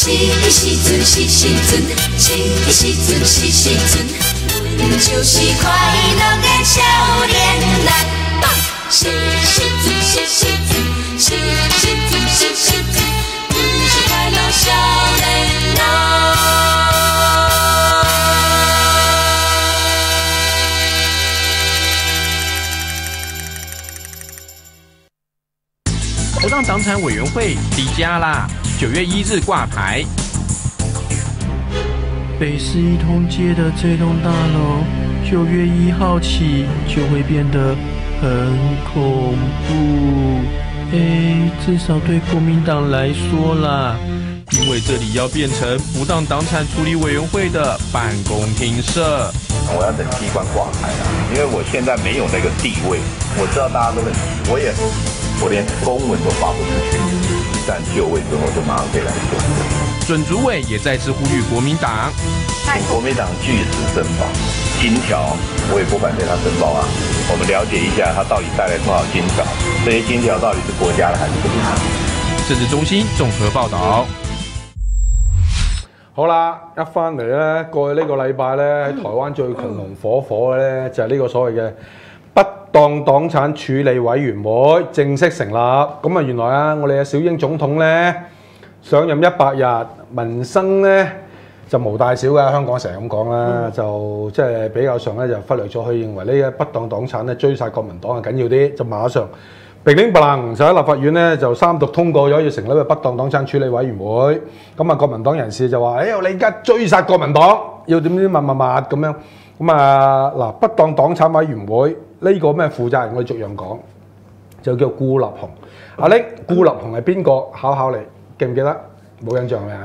阮就是快乐的少年人。是时阵，阮是快乐少年人。 不当党产委员会离家啦，9月1日挂牌。 北市一通街的这栋大楼，9月1号起就会变得很恐怖。至少对国民党来说啦， 因为这里要变成不当党产处理委员会的办公厅舍。 我要等机关挂牌啦，因为我现在没有那个地位。我知道大家都很急，我连公文都发不出去。一旦就位之后，就马上可以来做。 准主委也再次呼吁国民党， 请国民党据实申报金条，我也不反对他申报啊。我们了解一下他到底带来多少金条，这些金条到底是国家的还是国家的？ 政治中心综合報導。 好啦，一翻嚟咧，過去呢個禮拜咧，喺台灣最強龍火嘅咧，就係呢個所謂嘅不當黨產處理委員會正式成立。咁啊，原來啊，我哋嘅小英總統咧上任100日，民生咧就無大小嘅，香港成日咁講啦，就即係比較上咧就忽略咗，佢認為呢個不當黨產咧追殺國民黨係緊要啲，就馬上。乒鈴乓啷就喺立法院咧就3讀通過咗要成立個不當黨產處理委員會，咁啊國民黨人士就話：你而家追殺國民黨，要點乜咁樣，咁啊嗱不當黨產委員會呢個咩負責人我哋逐樣講，就叫顧立雄。阿拎顧立雄係邊個？考你記唔記得？冇印象咩？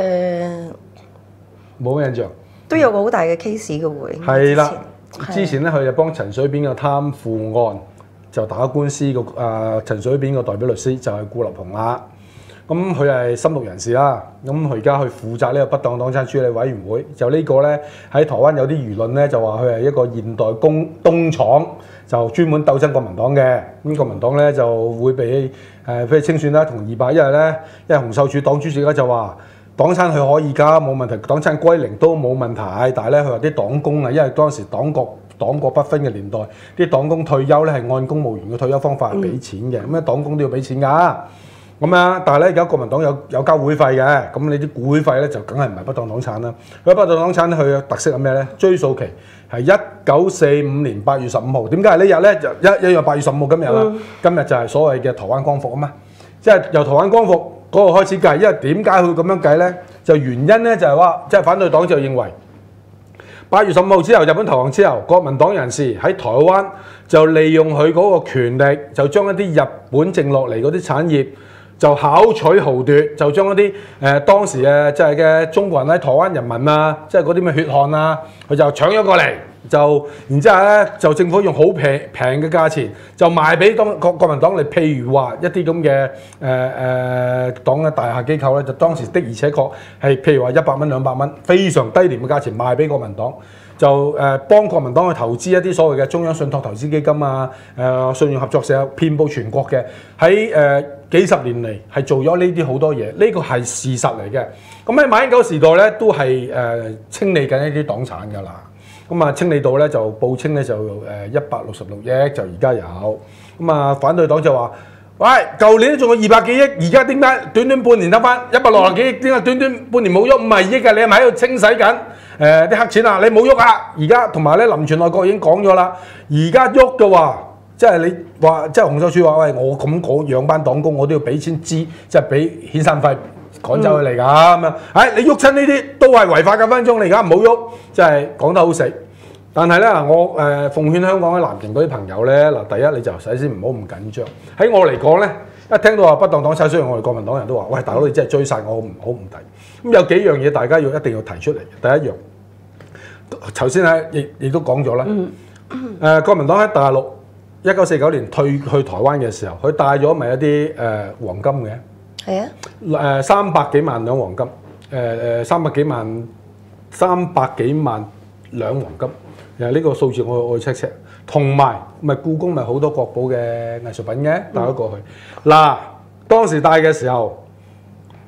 冇印象。 都有個好大嘅 case 嘅會。 係啦，之前咧佢就幫陳水扁嘅貪腐案。就打官司個陳水扁個代表律師就係顧立雄啦。咁佢係深綠人士啦。咁佢而家去負責呢個不當黨產處理委員會。就呢個咧喺台灣有啲輿論咧就話佢係一個現代工廠，就專門鬥爭國民黨嘅。咁國民黨咧就會被譬如清算啦同200，因為洪秀柱黨主席咧就話黨產佢可以㗎冇問題，黨產歸零都冇問題。但係咧佢話啲黨工啊，因為當時黨國不分嘅年代，啲黨工退休咧係按公務員嘅退休方法係俾錢嘅，咁黨工都要俾錢㗎。咁啊，但係咧而家國民黨有交會費嘅，咁你啲會費咧就梗係唔係不當黨產啦。佢不當黨產佢嘅特色係咩咧？追溯期係1945年8月15號。點解係呢日咧？就一月8月15號今日啦。今日就係所謂嘅台灣光復啊嘛，即係由台灣光復嗰個開始計。因為點解佢咁樣計咧？就原因咧就係話，即係反對黨就認為。8月15號之後，日本投降之後，國民黨人士喺台灣就利用佢嗰個權力，就將一啲日本剩落嚟嗰啲產業就巧取豪奪，就將一啲當時即係嘅中國人喺台灣人民啊，即係嗰啲咩血汗啊，佢就搶咗過嚟，就然之後咧就政府用好平嘅價錢就賣俾國民黨嚟，譬如話一啲咁嘅黨嘅大廈機構咧，就當時的而且確係譬如話100蚊200蚊，非常低廉嘅價錢賣俾國民黨。就幫國民黨去投資一啲所謂嘅中央信託投資基金啊，信用合作社遍佈全國嘅，喺幾十年嚟係做咗呢啲好多嘢，呢個係事實嚟嘅。咁喺馬英九時代咧，都係清理緊呢啲黨產㗎啦。咁啊清理到咧就報稱咧就166億，就而家有。咁啊反對黨就話：喂，舊年都仲有200幾億，而家點解短短半年得翻160幾億？點解短短半年冇喐50億㗎？你係咪喺度清洗緊？啲黑錢啊，你冇喐啊！而家同埋咧，林全內閣已經講咗啦，而家喐嘅話，即係你話，即係洪秀柱話：喂，我咁講養班黨工，我都要俾錢資，即係俾遣散費趕走佢嚟㗎咁樣。你喐親呢啲都係違法嘅，分分鐘你而家唔好喐，即係講得好死。但係咧我奉勸香港嘅藍營嗰啲朋友咧，嗱，第一你就首先唔好咁緊張。喺我嚟講咧，一聽到話不當黨產，雖然我哋國民黨人都話：喂，大佬你真係追殺我，好唔抵。咁有幾樣嘢大家一定要提出嚟。第一樣，頭先亦都講咗啦。國民黨喺大陸1949年退去台灣嘅時候，佢帶咗咪一啲黃金嘅。係啊。300幾萬兩黃金，300幾萬兩黃金。呢個數字我去 check， 同埋咪故宮咪好多國寶嘅藝術品嘅帶咗過去。嗱，當時帶嘅時候，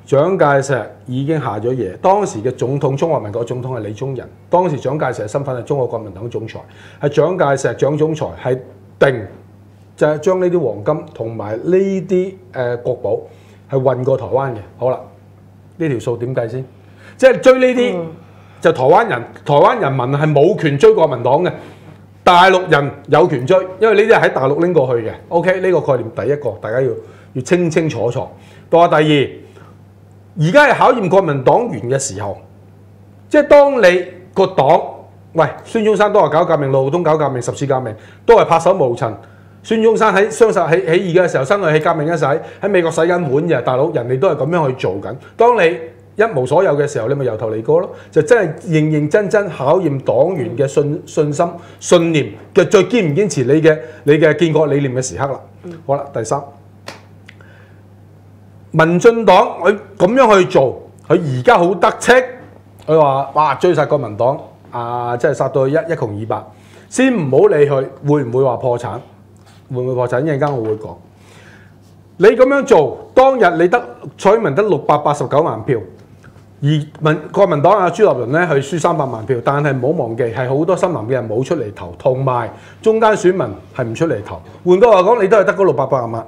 蔣介石已經下咗嘢，當時嘅總統中華民國總統係李宗仁，當時蔣介石嘅身份係中國國民黨總裁，係蔣介石蔣總裁係定就係將呢啲黃金同埋呢啲國寶係運過台灣嘅。好啦，呢條數點計先？即係追呢啲就台灣人民係冇權追國民黨嘅，大陸人有權追，因為呢啲係喺大陸拎過去嘅。OK， 呢個概念第一個大家要清清楚楚。到下第二。而家係考驗國民黨員嘅時候，即係當你個黨，喂，孫中山都話搞革命，盧浩東搞革命，十次革命都係拍手無塵。孫中山喺雙十起義嘅時候，辛亥起革命嘅時候喺美國洗緊碗嘅，大佬人哋都係咁樣去做緊。當你一無所有嘅時候，你咪由頭嚟過咯，就真係認真考驗黨員嘅信心、信念嘅，最堅唔堅持你嘅建國理念嘅時刻啦。好啦，第三。民進黨佢咁樣去做，佢而家好得戚，佢話哇追殺國民黨真係殺到一窮二白，先唔好理佢會唔會話破產，會唔會破產？一陣間我會講。你咁樣做，當日你蔡英文得689萬票，而國民黨朱立倫咧佢輸300萬票，但係唔好忘記係好多深藍嘅人冇出嚟投，同埋中間選民係唔出嚟投。換句話講，你都係得嗰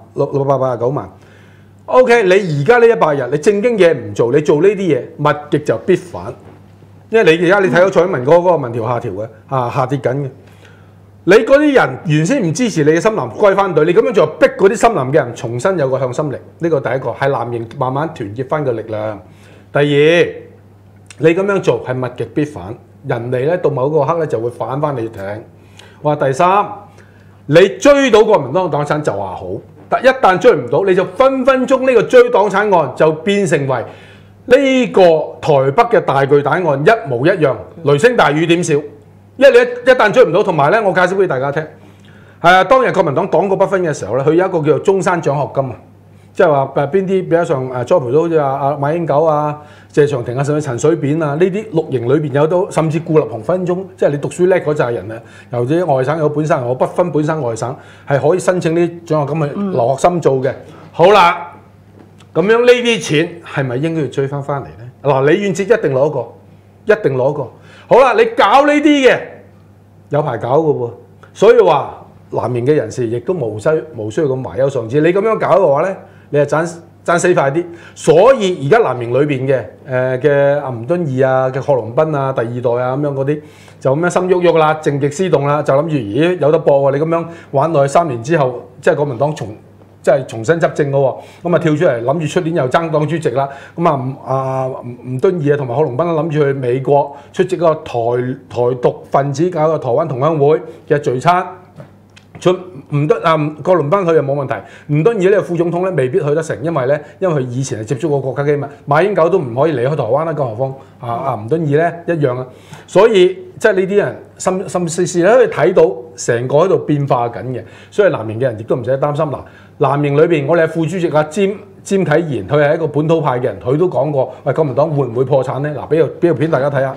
689萬。O.K. 你而家呢100日，你正經嘢唔做，你做呢啲嘢，物極就必反。因為你而家你睇到蔡英文嗰個民調下調嘅，下跌緊嘅。你嗰啲人原先唔支持你嘅深藍歸翻隊，你咁樣做逼嗰啲深藍嘅人重新有個向心力。呢個第一個係藍營慢慢團結翻個力量。第二，你咁樣做係物極必反，人哋咧到某個刻咧就會反翻你艇。我話第三，你追到國民黨黨產就話好。但一旦追唔到，你就分鐘呢個追黨產案就變成為呢個台北嘅大巨蛋案一模一樣，雷聲大雨點小。因為你一旦追唔到，同埋咧，我介紹俾大家聽，當日國民黨黨過不分嘅時候咧，佢有一個叫做中山獎學金啊，即係話邊啲比較上栽培到好似馬英九啊、謝長廷啊，甚至陳水扁啊呢啲綠營裏邊有到，甚至顧立雄分鐘，即係你讀書叻嗰扎人啊，由啲外省有本省，我不分本省外省，係可以申請呢啲獎學金去留學深造嘅。好啦，咁樣呢啲錢係咪應該要追翻嚟咧？嗱，李遠哲一定攞過，一定攞過。好啦，你搞呢啲嘅有排搞嘅喎，所以話藍營嘅人士亦都無需要咁懷憂喪志。你咁樣搞嘅話咧，你係爭死快啲。所以而家藍營裏邊嘅吳敦義啊、嘅郝龍斌啊、第二代啊咁樣嗰啲，就咁樣心喐喐啦、靜極思動啦，就諗住咦有得播喎！你咁樣玩落去3年之後，即係國民黨重新執政嘅喎，咁啊跳出嚟諗住出年又爭黨主席啦。咁吳敦義啊同埋郝龍斌諗住去美國出席個台獨分子搞個台灣同鄉會嘅聚餐。郭龍斌去又冇問題，吳敦義呢個副總統咧未必去得成，因為佢以前係接觸過國家機密，馬英九都唔可以離開台灣啦，更何況吳敦義咧一樣啊。所以即係呢啲人心思咧可以睇到成個喺度變化緊嘅，所以藍營嘅人亦都唔使擔心。嗱，藍營裏邊我哋係副主席詹啟賢，佢係一個本土派嘅人，佢都講過，喂，國民黨會唔會破產咧？嗱，俾條片大家睇下，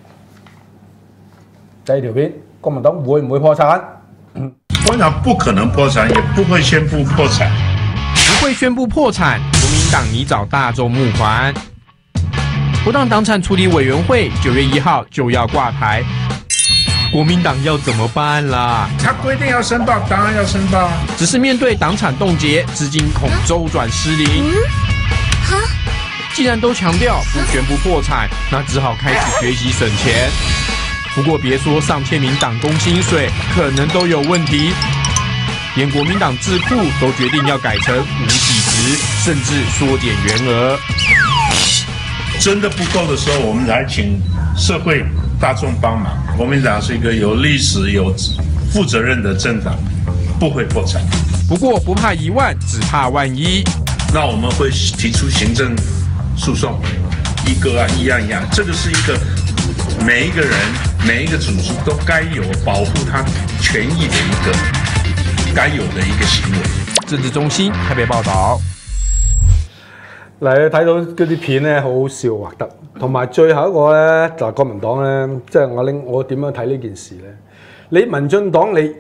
第二條片，國民黨會唔會破產？ 我想不可能破產，也不會宣布破產。 不會宣布破產，國民黨擬找大眾募款。不當黨產處理委員會9月1號就要掛牌，國民黨要怎麼辦啦？ 他規定要申報，當然要申報啊。 只是面對黨產凍結，資金恐周轉失靈。既然都強調不宣布破產，那只好開始學習省錢。不過別說上千名黨工薪水可能都有問題，連國民黨智庫都決定要改成無給職，甚至縮減員額。 真的不夠的時候，我們來請社會大眾幫忙。國民黨是一個有歷史、有負責任的政黨，不會破產。 不過不怕1萬，只怕萬一。 那我們會提出行政訴訟，一個案一案，這個是一個每一個人。每一個組織都該有保護他權益的一個該有的一個行為。 政治中心台北報導。 嗱，你睇到嗰啲片咧，好好笑畫得，同埋最後一個咧就係國民黨咧，即係我點樣睇呢件事咧？你民進黨你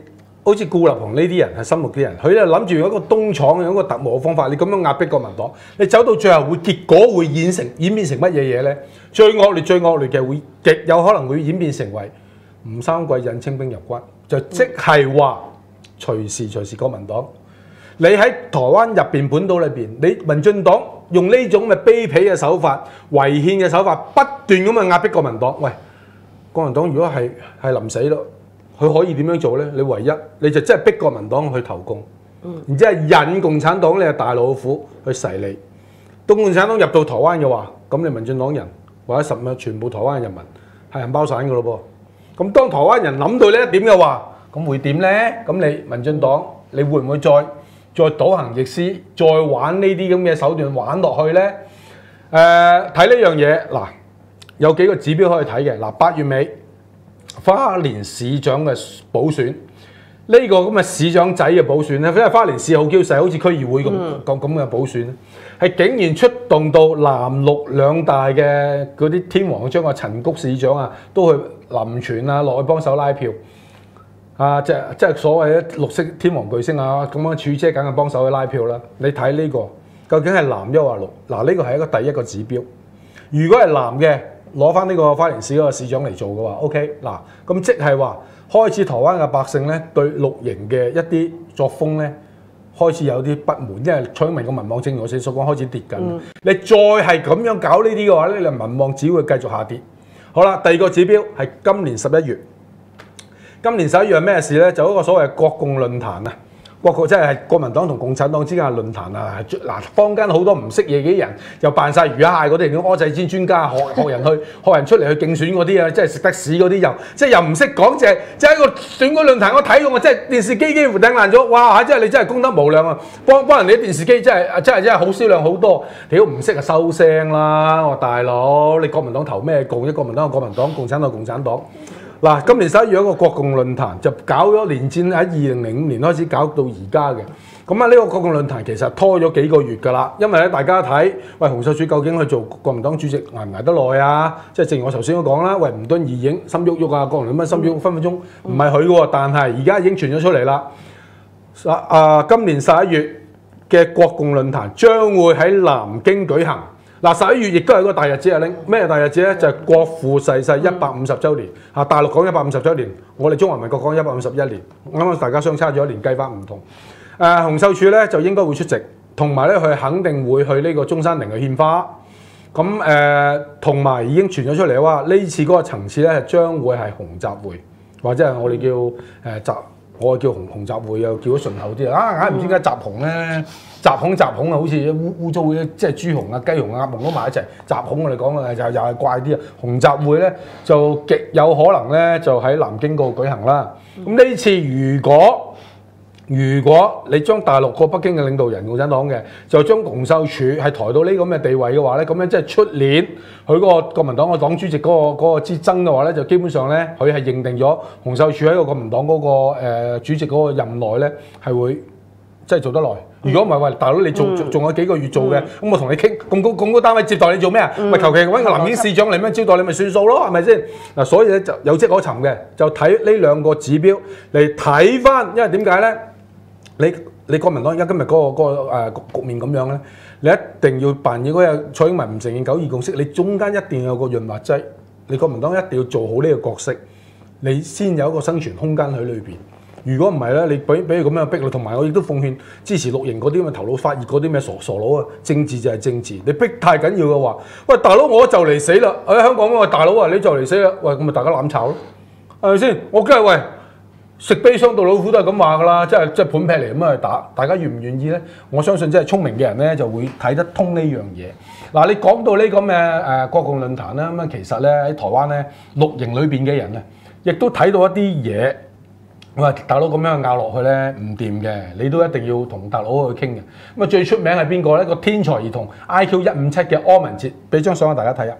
好似顧立雄呢啲人係深綠啲人，佢咧諗住有一個東廠有一個特務嘅方法，你咁樣壓迫國民黨，你走到最後結果會演變成乜嘢嘢咧？最惡劣嘅會極有可能會演變成為吳三桂引清兵入關，就即係話隨時國民黨。你喺台灣入邊本島裏邊，你民進黨用呢種嘅卑鄙嘅手法、違憲嘅手法，不斷咁去壓迫國民黨。喂，國民黨如果係臨死咯，佢可以點樣做咧？你唯一你就真係逼國民黨去投共，然之後引共產黨呢個大老虎去噬你。當共產黨入到台灣嘅話，咁你民進黨人或者全部台灣嘅人民係人包散嘅咯噃。咁當台灣人諗到呢一點嘅話，咁會點咧？咁你民進黨你會唔會再倒行逆施，再玩呢啲咁嘅手段玩落去咧？睇呢樣嘢嗱，有幾個指標可以睇嘅。嗱，8月尾花蓮市長嘅補選，呢個咁嘅市長仔嘅補選咧，因為花蓮市好嬌細，好似區議會咁嘅補選咧，係竟然出動到藍綠兩大嘅嗰啲天王將啊陳菊市長啊，都去林全啊落去幫手拉票。即係所謂嘅綠色天王巨星啊，咁樣柱姐梗係幫手去拉票啦。你睇呢個究竟係藍優啊綠？嗱，呢個係一個第一個指標。如果係藍嘅，攞翻呢個花蓮市嗰個市長嚟做嘅話 ，OK 嗱，咁即係話開始台灣嘅百姓咧對綠營嘅一啲作風咧開始有啲不滿，因為蔡英文個民望正如我先所講開始跌緊。你再係咁樣搞呢啲嘅話咧，你民望只會繼續下跌。好啦，第二個指標係今年11月。今年11月係咩事咧？就一個所謂國共論壇啊，即係國民黨同共產黨之間嘅論壇啊。嗱，坊間好多唔識嘢嘅人，又扮晒魚蝦嗰啲叫蚵仔煎專家，學人出嚟去競選嗰啲啊，即係食得屎嗰啲又唔識講，即係一個選舉論壇，我睇過我真係電視機幾乎掟爛咗，哇！真係你真係功德無量啊！幫人哋啲電視機真係好銷量好多，屌唔識就收聲啦！我大佬，你國民黨投咩共？國民黨有國民黨，共產黨有共產黨。嗱，今年11月有一個國共論壇，就搞咗連戰喺2005年開始搞到而家嘅。咁啊，呢個國共論壇其實拖咗幾個月㗎啦，因為咧大家睇，喂洪秀柱究竟去做國民黨主席捱唔捱得耐啊？即係正如我頭先都講啦，喂吳敦義已經心喐喐啊，郭榮鏗心喐分分鐘唔係佢嘅喎，但係而家已經傳咗出嚟啦。今年11月嘅國共論壇將會喺南京舉行。嗱，11月亦都係一個大日子啊！咩大日子咧？就係國父逝世150週年。大陸講150週年，我哋中華民國講151年，啱啱大家相差咗一年，計法唔同。洪秀柱咧就應該會出席，同埋咧佢肯定會去呢個中山陵去獻花。咁同埋已經傳咗出嚟話，呢次嗰個層次咧將會係紅集會，或者係我哋叫我叫紅集會，又叫得順口啲啊！硬唔知點解集紅咧？集孔啊，好似污糟嘅，即係豬紅啊、雞紅啊、鴨紅都埋一齊。集孔我哋講嘅又係怪啲啊！紅集會咧就極有可能咧就喺南京嗰度舉行啦。咁呢次如果你將大陸個北京嘅領導人共產黨嘅，就將洪秀柱係抬到呢咁嘅地位嘅話咧，咁樣即係出年佢嗰個國民黨嘅黨主席嗰個之爭嘅話咧，就基本上咧佢係認定咗洪秀柱喺個國民黨嗰個主席嗰個任內咧係會即係做得耐。如果唔係，喂大佬你仲有幾個月做嘅，咁我同你傾咁高單位接待你做咩啊？咪求其揾個南京市長嚟咩招待你咪算數咯，係咪先？嗱，所以咧就有跡可尋嘅，就睇呢兩個指標嚟睇翻，因為點解咧？你國民黨而家今日嗰個局面咁樣咧，你一定要扮演嗰個蔡英文唔承認9·2共識，你中間一定要有個潤滑劑，你國民黨一定要做好呢個角色，你先有一個生存空間喺裏邊。如果唔係咧，你俾佢咁樣逼你，同埋我亦都奉勸支持綠營嗰啲咁嘅頭腦發熱嗰啲咩傻佬啊，政治就係政治，你逼太緊要嘅話，喂大佬我就嚟死啦！喺香港喂大佬啊，你就嚟死啦！喂咁咪大家攬炒咯，係咪先？我梗係喂食砒霜到老虎都係咁話㗎啦，即係盤劈嚟咁樣去打，大家願唔願意咧？我相信即係聰明嘅人咧就會睇得通呢樣嘢。嗱，你講到呢咁嘅國共論壇啦，咁啊其實咧喺台灣咧綠營裏邊嘅人咧，亦都睇到一啲嘢。喂，大佬咁樣拗落去咧唔掂嘅，你都一定要同大佬去傾嘅。咁啊最出名係邊個咧？個天才兒童 IQ157嘅柯文哲，俾張相俾大家睇啊！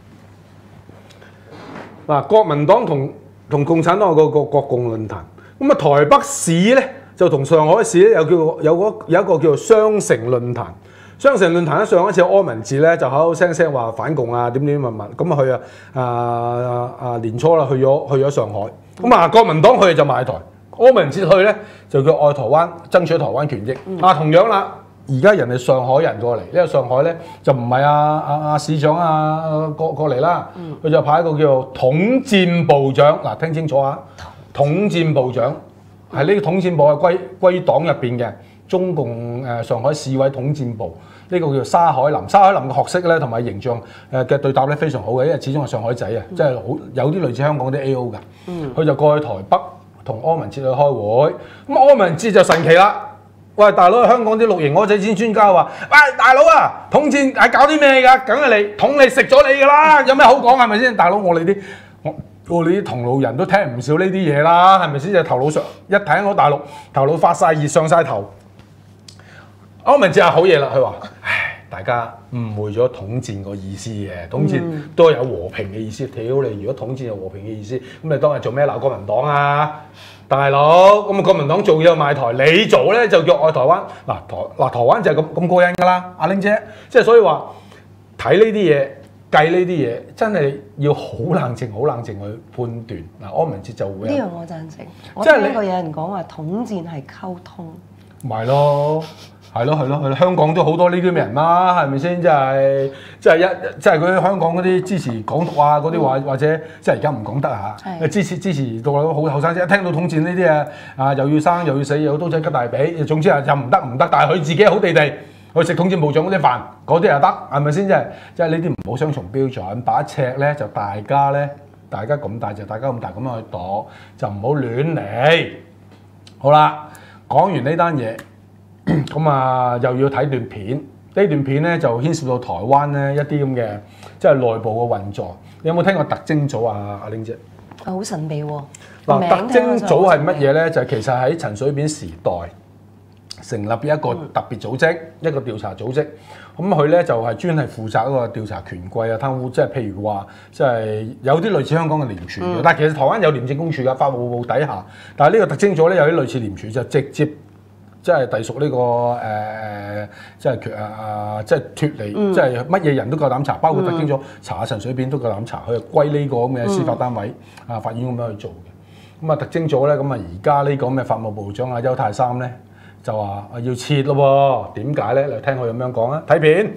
嗱，國民黨同共產黨有個國共論壇，咁啊台北市咧就同上海市咧有一個叫做雙城論壇。雙城論壇咧上一次柯文哲咧就口口聲聲話反共啊點乜，咁啊去年初啦去咗上海。咁啊，國民黨佢哋就賣台， 柯文哲去咧就叫愛台灣，爭取台灣權益。同樣啦，而家人哋上海人過嚟，呢個上海咧就唔係阿市長過嚟啦，佢就派一個叫做統戰部長。嗱，聽清楚啊，統戰部長係呢個統戰部係歸於黨入邊嘅中共上海市委統戰部。呢個叫沙海林，沙海林嘅學識咧同埋形象嘅對答咧非常好嘅，因為始終係上海仔啊，即係好有啲類似香港啲 A.O. 㗎。佢就過去台北同柯文哲去開會，咁柯文哲就神奇啦。喂，大佬，香港啲綠營柯仔先專家話：喂，大佬啊，統戰係搞啲咩㗎？梗係你統你食咗你㗎啦，有咩好講係咪先？大佬，我哋啲同路人都聽唔少呢啲嘢啦，係咪先？就頭腦上一睇我大陸頭腦發晒熱上晒頭。柯文哲係好嘢啦，佢話：唉，大家誤會咗統戰個意思嘅，統戰都有和平嘅意思。屌你，如果統戰有和平嘅意思，咁你當日做咩鬧國民黨啊？大佬，咁國民黨做嘢賣台，你做咧就叫愛台灣。台灣就係咁過癮㗎啦，阿玲姐。即係所以話睇呢啲嘢，計呢啲嘢，真係要好冷靜、好冷靜去判斷。柯文哲就會呢樣我贊成。我聽過有人講話統戰係溝通， 咪咯。係咯，香港都好多呢啲咩人啦，係咪先？即係嗰啲香港嗰啲支持港獨啊嗰啲話，或者即係而家唔講得嚇，支持到好後生仔，一聽到統戰呢啲啊又要生又要死，又刀仔吉大髀，總之係又唔得，但係佢自己好地地去食統戰部長嗰啲飯，嗰啲又得，係咪先？即係呢啲唔好雙重標準，把尺咧就大家咁大就大家咁大咁樣去度，就唔好亂嚟。好啦，講完呢單嘢。咁又要睇段片，呢段片咧就牽涉到台灣咧一啲咁嘅即係內部嘅運作。你有冇聽過特偵組啊？阿玲姐， 好神秘喎。 特偵組係乜嘢咧？就其實喺陳水扁時代成立一個特別組織，一個調查組織。咁佢咧就係專係負責一個調查權貴啊、貪污，即係譬如話，即係有啲類似香港嘅廉署嘅，但係其實台灣有廉政公署㗎，法務部底下。但係呢個特偵組咧有啲類似廉署，就直接。即係隸屬呢個即係脫離，即係乜嘢人都夠膽查，包括特偵組查下陳水扁都夠膽查，佢係歸呢個咁嘅司法單位法院咁樣去做嘅。咁特偵組咧，咁而家呢個咁嘅法務部長邱太三咧就話要撤咯喎，點解咧？你聽佢咁樣講啊，睇片。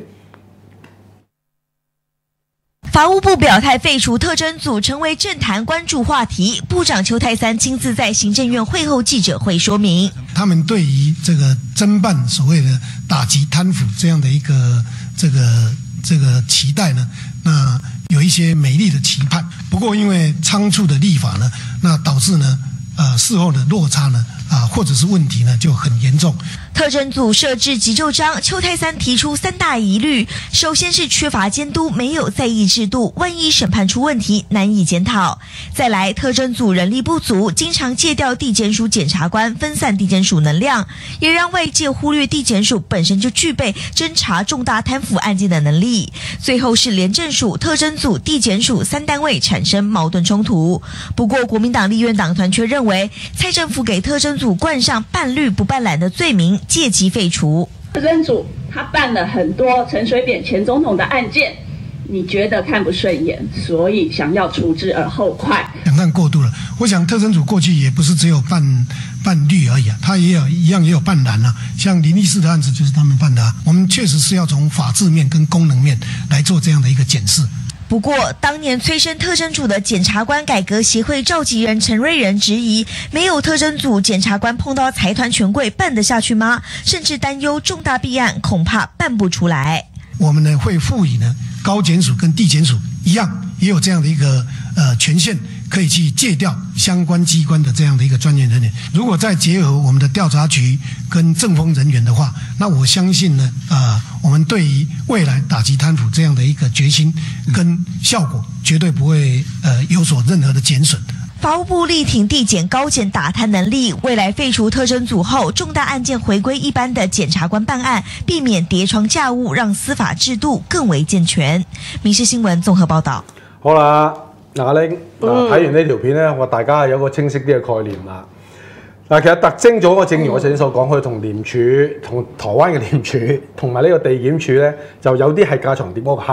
法務部表態廢除特偵組成為政壇關注話題，部長邱太三親自在行政院會後記者會說明， 他們對於這個偵辦所謂的打擊貪腐這樣的一個這個期待呢，那有一些美麗的期盼。不過因為倉促的立法呢，那導致呢事後的落差呢或者是問題呢就很嚴重。 特偵組設置急救章，邱太三提出3大疑慮，首先是缺乏監督，沒有在意制度，萬一審判出問題難以檢討。再來，特偵組人力不足，經常借調地檢署檢察官，分散地檢署能量，也讓外界忽略地檢署本身就具備偵查重大貪腐案件的能力。最後是廉政署、特偵組、地檢署3單位產生矛盾衝突。不過國民黨立院黨團卻認為，蔡政府給特偵組冠上辦綠不辦藍的罪名，借機廢除。 特偵組他辦了很多陳水扁前總統的案件，你覺得看不順眼，所以想要除之而後快。 兩岸過度了，我想特偵組過去也不是只有辦綠而已啊，他也有辦藍啊，像林立士的案子就是他們辦的啊。我們確實是要從法治面跟功能面來做這樣的一個檢視。 不過，當年催生特偵組的檢察官改革協會召集人陳瑞仁質疑，沒有特偵組，檢察官碰到財團權貴辦得下去嗎？甚至擔憂重大弊案恐怕辦不出來。 我們呢會賦予呢高檢署跟地檢署一樣，也有這樣的一個權限，可以去借調相關機關的這樣的一個專業人員。如果再結合我們的調查局跟政風人員的話，那我相信呢，我們對於未來打擊貪腐這樣的一個決心跟效果，絕對不會有所任何的減損。 法務部力挺地檢高檢打貪能力，未來廢除特偵組後，重大案件回歸一般的檢察官辦案，避免疊床架屋，讓司法制度更為健全。民視新聞綜合報道。 好啦，阿玲，睇完呢條片咧，我大家有個清晰啲嘅概念啦。嗱，其實特偵組個正如我頭先所講，佢同廉署、同台灣嘅廉署同埋呢個地檢署咧，就有啲係架床疊屋，係。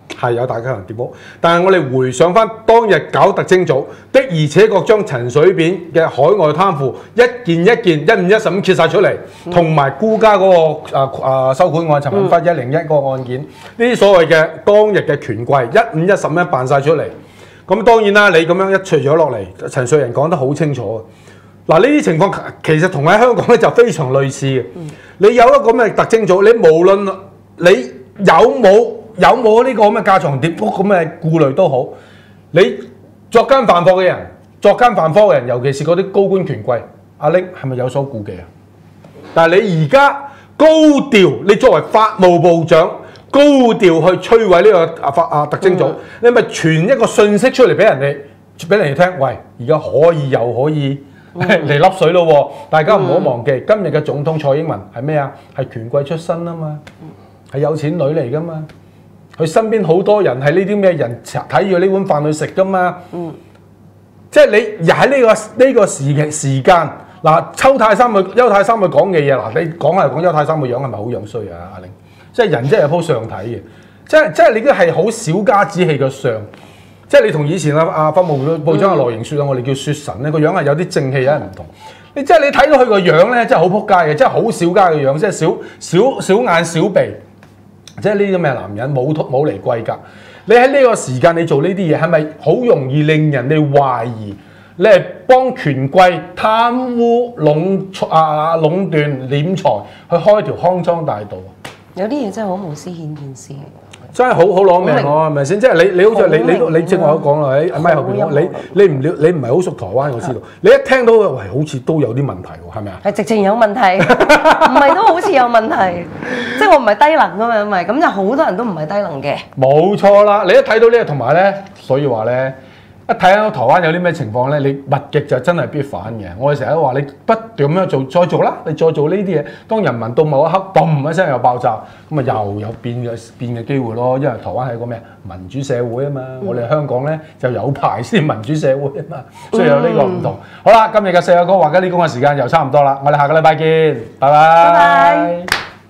係有大家行跌幅，但係我哋回想翻當日搞特偵組的，而且確將陳水扁嘅海外貪腐一件1515揭晒出嚟，同埋辜家嗰個收賄案、陳文輝101個案件，呢啲所謂嘅當日嘅權貴1515辦晒出嚟。咁當然啦，你咁樣一除咗落嚟，陳瑞仁講得好清楚。嗱，呢啲情況其實同喺香港咧就非常類似嘅。你有一個咁嘅特偵組，你無論你有冇呢個咁嘅架床疊屋咁嘅顧慮都好，你作奸犯科嘅人，尤其是嗰啲高官權貴，阿玲係咪有所顧忌啊？但係你而家高調，你作為法務部長，高調去摧毀呢個特偵組，你咪傳一個訊息出嚟俾人哋聽，喂，而家又可以嚟笠水咯喎！大家唔好忘記，今日嘅總統蔡英文係咩啊？係權貴出身啊嘛，係有錢女嚟噶嘛。佢身邊好多人係呢啲咩人睇住呢碗飯去食噶嘛，即係你喺呢個時間嗱，邱太三去講嘅嘢嗱，你講邱太三個樣係咪好樣衰啊？阿玲，即係人真係有鋪相睇嘅，即係你都係好小家子氣嘅相，即係你同以前法務部長羅盈雪我哋叫雪神咧個樣係有啲正氣有啲唔同。你即係你睇到佢個樣咧，真係好撲街嘅，真係好小家嘅樣，即係小眼小鼻。即係呢啲咁嘅男人冇嚟貴格，你喺呢個時間你做呢啲嘢係咪好容易令人哋懷疑你係幫權貴貪污壟斷斂財去開條康莊大道？ 有啲嘢真係好無私顯見私， 真係好攞命喎，係咪先？即係你好似你正話都講啦，喺咪後邊講你唔係好熟台灣，我知道。你一聽到喂，好似都有啲問題喎，係咪啊？ 係直情有問題，唔係都好似有問題。即係我唔係低能㗎嘛，因為咁就好多人都唔係低能嘅。冇錯啦，你一睇到呢個同埋咧，所以話咧，一睇到台灣有啲咩情況咧，你物極就真係必反嘅。我哋成日都話你不斷咁樣做，再做啦，你再做呢啲嘢，當人民到某一刻嘣一聲又爆炸，咁啊又有變嘅機會咯。因為台灣係個咩民主社會啊嘛，我哋香港咧就有排先民主社會啊嘛，所以有呢個唔同。好啦，今日嘅四個哥話緊呢工嘅時間又差唔多啦，我哋下個禮拜見，拜拜。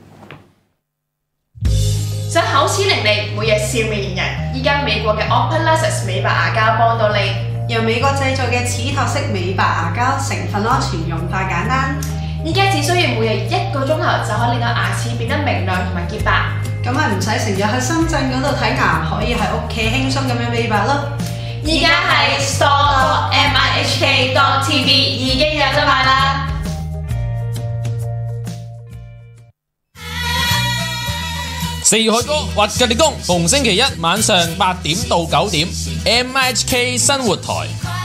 想口齒伶俐，每日笑面迎人。依家美國嘅 Openlazers 美白牙膠幫到你， 由美國製作嘅齒托式美白牙膠，成分安全，用法簡單。 依家只需要每日1個鐘頭就可以令到牙齒變得明亮同埋潔白。 咁咪唔使成日去深圳嗰度睇牙，可以喺屋企輕鬆咁樣美白咯。 依家喺 store.mihk.tv 已經有得買啦。 4月開歌，挖吉利工，逢星期一晚上8點到9點 ，MIHK 生活台。